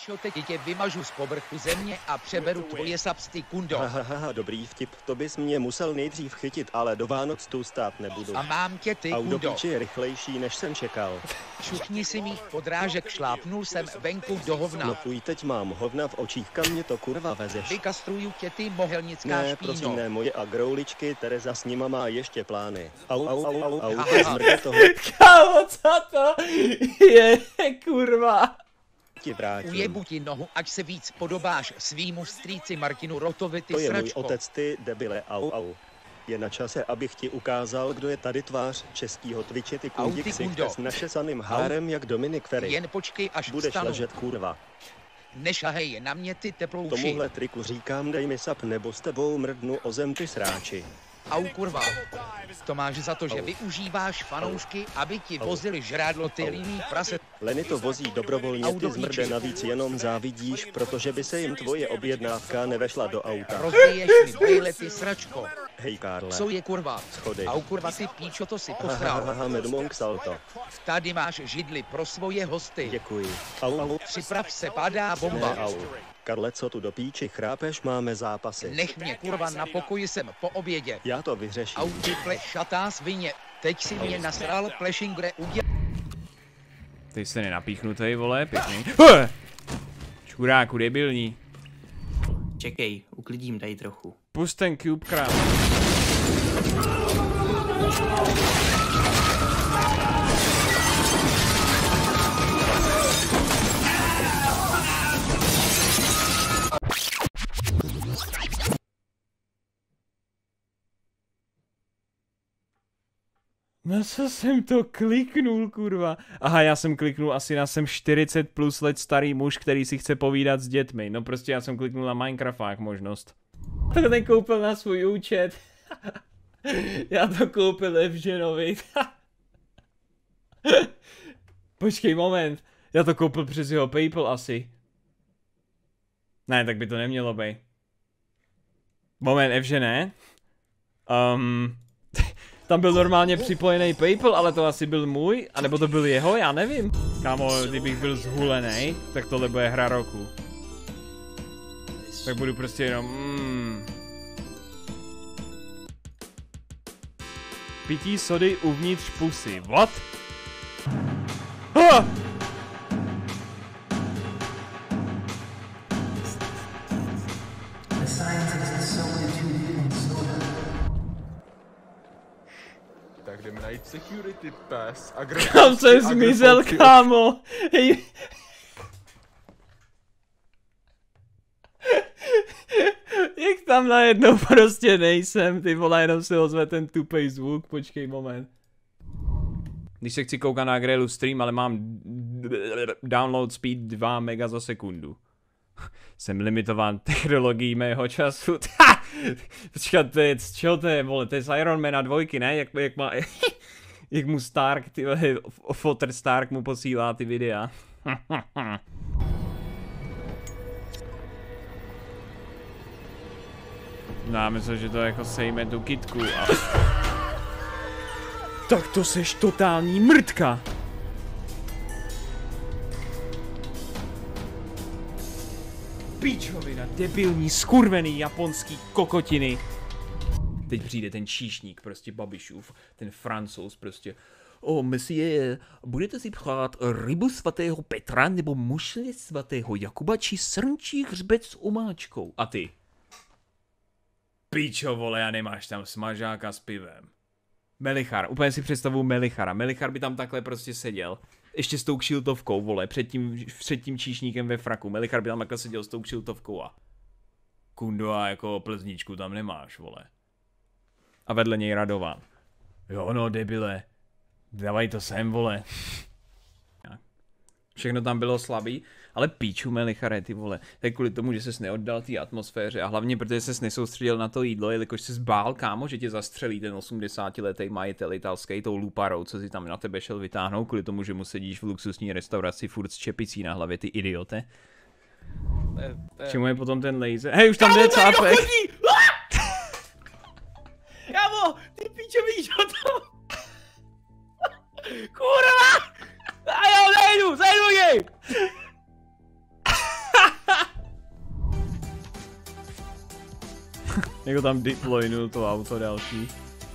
píčo, teď tě vymažu z povrchu země a přeberu tvoje sapsty, kundo. Hahaha, dobrý vtip, to bys mě musel nejdřív chytit, ale do Vánoc tu stát nebudu. A mám tě ty, Auto kundo. píči je rychlejší, než jsem čekal. Šuchni si mých podrážek, šlápnul jsem venku do hovna. No fuj, teď mám hovna v očích, kam mě to kurva vezeš? Vykastruju tě, ty mohelnická Ne, špíno. prosím, ne, moje agrouličky, Tereza s nima má ještě plány. Au, Aha. smrde tohle Kámo, co to je, kurva? ti vrátím. Ujebu ti nohu, ať se víc podobáš svýmu strýci Martinu Rotovi, ty To je můj sračko. otec, ty debile, au. Je na čase, abych ti ukázal, kdo je tady tvář českýho Twitche, ty Au, kundí ty ksicht kundo. s našesaným hárem jak Dominik Ferry. Jen počkej, až Budeš vstanu. ležet, kurva. Nešahej na mě, ty teplouši. Tomuhle triku říkám, dej mi sap, nebo s tebou mrdnu o zem, ty sráči. Au, kurva. To máš za to, že využíváš fanoušky, aby ti vozili žrádlo, ty líný prase. Leny to vozí dobrovolně, Au, ty do zmrde, píči. navíc jenom závidíš, protože by se jim tvoje objednávka nevešla do auta. Rozbiješ mi brejle, ty sračko. Hej, Karle. Co je, kurva? Schody. Au, kurva, ty píčo, to si posral. Hahaha, Medmonk salto. Tady máš židli pro svoje hosty. Děkuji. Au. Připrav se, padá bomba. Ne, au. Karle, co tu do píči chrápeš, máme zápasy. Nech mě, kurva, na pokoji, jsem po obědě. Já to vyřeším. Au, ty šatá svině. Teď si mě nasral, Plešingre, udělal. Ty jsi nenapíchnutej, vole, pěkný. Čuráku, debilní. Čekej, uklidím tady trochu. Pust ten cube krám. No co jsem to kliknul, kurva? Aha, já jsem kliknul asi na jsem 40 plus let starý muž, který si chce povídat s dětmi. No prostě já jsem kliknul na Minecraft možnost. To ten koupil na svůj účet. Já to koupil Evženovi. Počkej moment. Já to koupil přes jeho PayPal asi. Ne, tak by to nemělo být. Moment, Evžené. Tam byl normálně připojený PayPal, ale to asi byl můj, anebo to byl jeho, já nevím. Kámo, kdybych byl zhulený, tak tohle bude hra roku. Tak budu prostě jenom pití sody uvnitř pusy, what? Ah! Tak jdeme najít security pass. Kam se zmizel, kámo? Hej. Jak tam najednou prostě nejsem, ty vole, jenom se ozve ten tupej zvuk, počkej moment. Když se chci koukat na Grelu stream, ale mám download speed 2 mega za sekundu. Jsem limitován technologií mého času. Počkat, z čeho to je, vole, to je z Ironmana 2, ne? Jak má, jak mu Stark, ty Fotter Stark mu posílá ty videa. Já myslím, že to jako sejme tu kitku a... Tak to seš totální mrtka! Píčovina, debilní, skurvený japonský kokotiny. Teď přijde ten číšník, prostě Babišův, ten Francouz prostě. O, monsieur, budete si přát rybu svatého Petra nebo mušli svatého Jakuba či srnčí hřbet s omáčkou? A ty? Píčo, vole, a nemáš tam smažáka s pivem. Melichar, úplně si představuji Melichara. Melichar by tam takhle prostě seděl. Ještě s tou kšiltovkou, vole, před tím číšníkem ve fraku. Melichar by tam takhle seděl s tou kšiltovkou a... Kundo, a jako plzničku tam nemáš, vole. A vedle něj Radovan. Jo no, debile. Dávaj to sem, vole. Všechno tam bylo slabý, ale píču, Melichare, ty vole. Tak kvůli tomu, že ses neoddal té atmosféře a hlavně protože ses nesoustředil na to jídlo, jelikož ses bál, kámo, že tě zastřelí ten 80letý majitel italský tou luparou, co si tam na tebe šel vytáhnout, kvůli tomu, že mu sedíš v luxusní restauraci furt s čepicí na hlavě, ty idiote. Čemu je potom ten laser? Hej, už tam jde cápek. Kámo, ty píčo, víš o tom? Kurva! A jo, zajdu jej! Jako tam deploynul to auto další.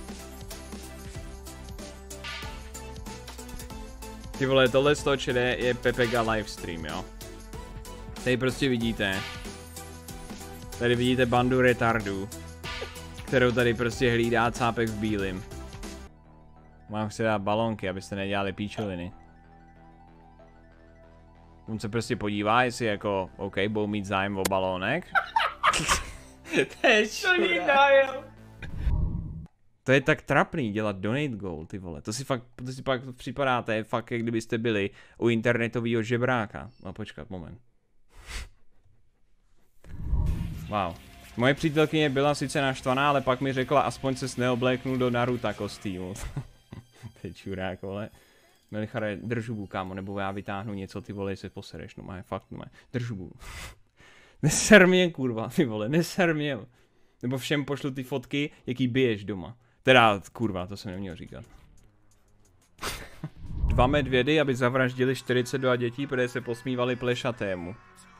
Ty vole, tohle z toho čede je Pepega livestream, jo. Tady prostě vidíte. Tady vidíte bandu retardů, kterou tady prostě hlídá cápek v bílým. Mám si dát balónky, abyste nedělali píčoviny. On se prostě podívá, jestli jako, OK, budou mít zájem o balónek. To je to je tak trapný dělat donate goal, ty vole. To si pak připadáte, fakt jak kdybyste byli u internetového žebráka. No počkat, moment. Wow. Moje přítelkyně byla sice naštvaná, ale pak mi řekla, aspoň ses neobléknu do Naruta kostýmu. Ty čurák, vole. Melichare, drž hubu, kámo, nebo já vytáhnu něco, ty vole, se posereš, no má, fakt, no má. Drž hubu. Neser mě, kurva, ty vole, neser mě. Nebo všem pošlu ty fotky, jaký biješ doma. Teda, kurva, to jsem neměl říkat. 2 medvědy, aby zavraždili 42 dětí, protože se posmívali plešatému.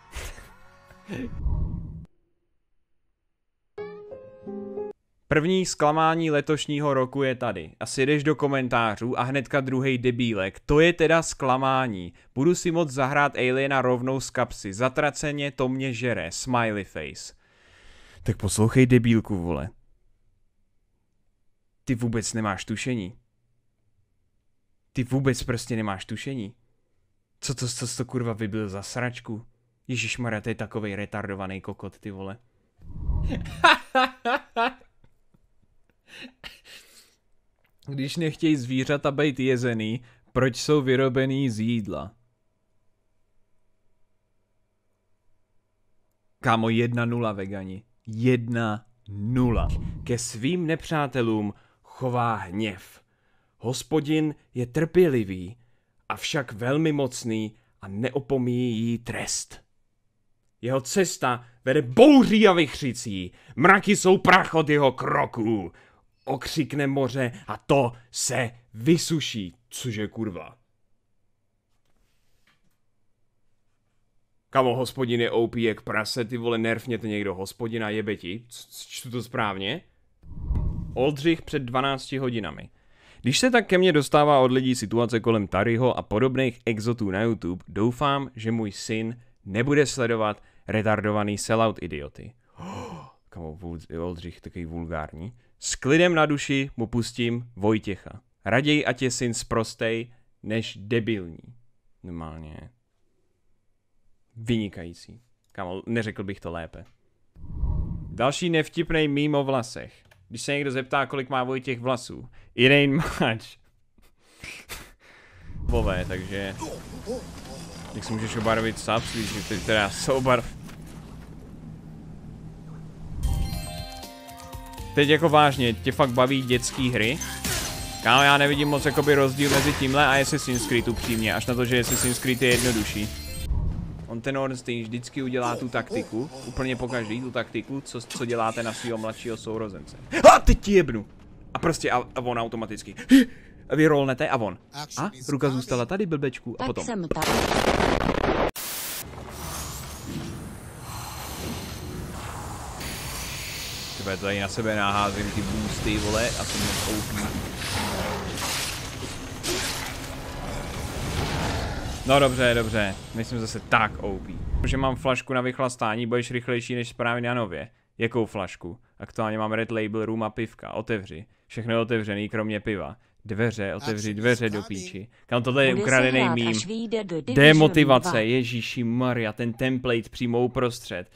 První zklamání letošního roku je tady. Asi jdeš do komentářů a hnedka druhej debílek. To je teda zklamání. Budu si moc zahrát Aliena rovnou z kapsy. Zatraceně to mě žere. Smiley face. Tak poslouchej debílku, vole. Ty vůbec nemáš tušení. Ty vůbec prostě nemáš tušení. Co to kurva vybil za sračku? Ježišmarja, to je takovej retardovaný kokot, ty vole. Když nechtějí zvířata být jezený, proč jsou vyrobený z jídla? Kámo, 1-0 vegani. 1-0. Ke svým nepřátelům chová hněv. Hospodin je trpělivý, avšak velmi mocný a neopomíjí trest. Jeho cesta vede bouří a vichřicí, mraky jsou prach od jeho kroků. Okřikne moře a to se vysuší. Cože kurva? Kamo, hospodin je OP jak prase, ty vole, nerfněte někdo hospodina, jebe ti. Čtu to správně? Oldřich před 12 hodinami. Když se tak ke mně dostává od lidí situace kolem Taryho a podobných exotů na YouTube, doufám, že můj syn nebude sledovat retardovaný sellout idioty. Kamo, Oldřich takový vulgární. S klidem na duši mu pustím Vojtěcha. Raději ať je syn sprostej, než debilní. Normálně. Vynikající. Kamo, neřekl bych to lépe. Další nevtipnej mím o vlasech. Když se někdo zeptá, kolik má Vojtěch vlasů. It ain't much. Vové, takže... Jak si můžeš obarvit subs, když ty teda se Teď jako vážně, tě fakt baví dětský hry? Kámo, já nevidím moc jakoby rozdíl mezi tímhle a Assassin's Creed upřímně, až na to, že Assassin's Creed je jednodušší. On ten Ornstein vždycky udělá tu taktiku, úplně pokaždý tu taktiku, co děláte na svého mladšího sourozence. A teď ti jebnu! A prostě a on automaticky. A vy rolnete a on. A ruka zůstala tady, blbečku, a potom. Tyhle tady na sebe naházím ty boosty, vole, a jsem moc OP. No dobře, nejsem zase tak OP. Že mám flašku na vychlastání, budeš rychlejší než správně na nově. Jakou flašku? Aktuálně mám Red Label, rum a pivka, otevři. Všechno je otevřený, kromě piva. Dveře, otevři dveře do píči. Kam tohle je ukradený mím. Demotivace, Ježíši Maria, ten template přímo uprostřed.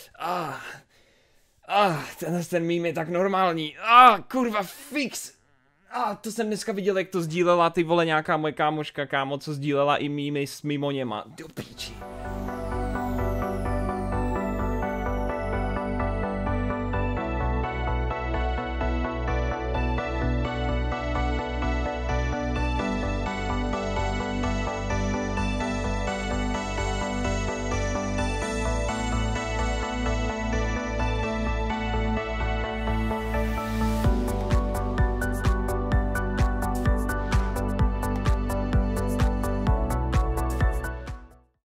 Ten mím je tak normální. Kurva, fix. To jsem dneska viděl, jak to sdílela ty vole nějaká moje kámoška, kámo, co sdílela i mými s mimo něma. Do píči.